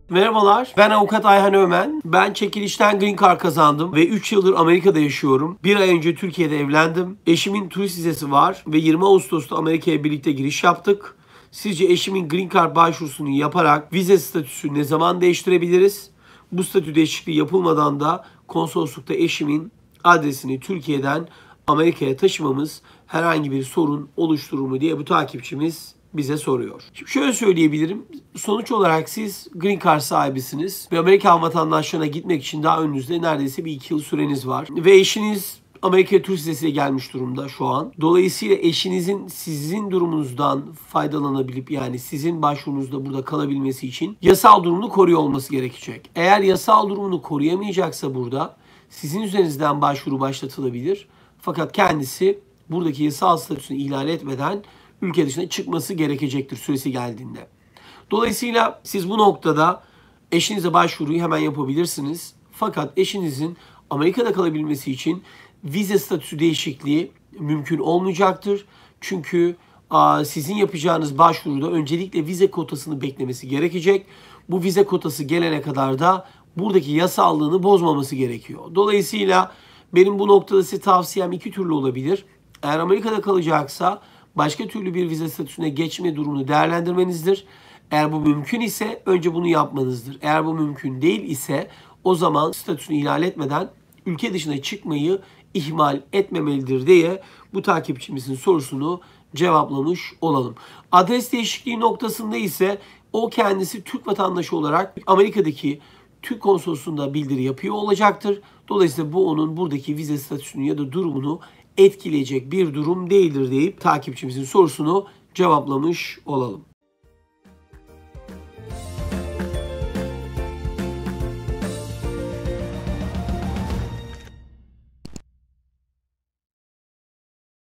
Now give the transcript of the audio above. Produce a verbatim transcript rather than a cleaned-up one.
Merhabalar, ben avukat Ayhan Ömen. Ben çekilişten Green Card kazandım ve üç yıldır Amerika'da yaşıyorum. Bir ay önce Türkiye'de evlendim. Eşimin turist vizesi var ve yirmi Ağustos'ta Amerika'ya birlikte giriş yaptık. Sizce eşimin Green Card başvurusunu yaparak vize statüsü ne zaman değiştirebiliriz? Bu statü değişikliği yapılmadan da konsoloslukta eşimin adresini Türkiye'den Amerika'ya taşımamız herhangi bir sorun oluşturur mu diye bu takipçimiz bize soruyor. Şimdi şöyle söyleyebilirim. Sonuç olarak siz Green Card sahibisiniz ve Amerikan vatandaşlığına gitmek için daha önünüzde neredeyse bir iki yıl süreniz var. Ve eşiniz Amerika'ya turist vizesiyle gelmiş durumda şu an. Dolayısıyla eşinizin sizin durumunuzdan faydalanabilip yani sizin başvurunuzda burada kalabilmesi için yasal durumunu koruyor olması gerekecek. Eğer yasal durumunu koruyamayacaksa burada sizin üzerinizden başvuru başlatılabilir. Fakat kendisi buradaki yasal statüsünü ihlal etmeden ülke dışına çıkması gerekecektir süresi geldiğinde. Dolayısıyla siz bu noktada eşinize başvuruyu hemen yapabilirsiniz. Fakat eşinizin Amerika'da kalabilmesi için vize statüsü değişikliği mümkün olmayacaktır. Çünkü a, sizin yapacağınız başvuruda öncelikle vize kotasını beklemesi gerekecek. Bu vize kotası gelene kadar da buradaki yasallığını bozmaması gerekiyor. Dolayısıyla benim bu noktada size tavsiyem iki türlü olabilir. Eğer Amerika'da kalacaksa başka türlü bir vize statüsüne geçme durumunu değerlendirmenizdir. Eğer bu mümkün ise önce bunu yapmanızdır. Eğer bu mümkün değil ise o zaman statüsünü ihlal etmeden ülke dışına çıkmayı ihmal etmemelidir diye bu takipçimizin sorusunu cevaplamış olalım. Adres değişikliği noktasında ise o kendisi Türk vatandaşı olarak Amerika'daki Türk konsolosluğunda bildiri yapıyor olacaktır. Dolayısıyla bu onun buradaki vize statüsünü ya da durumunu etkileyecek bir durum değildir deyip takipçimizin sorusunu cevaplamış olalım.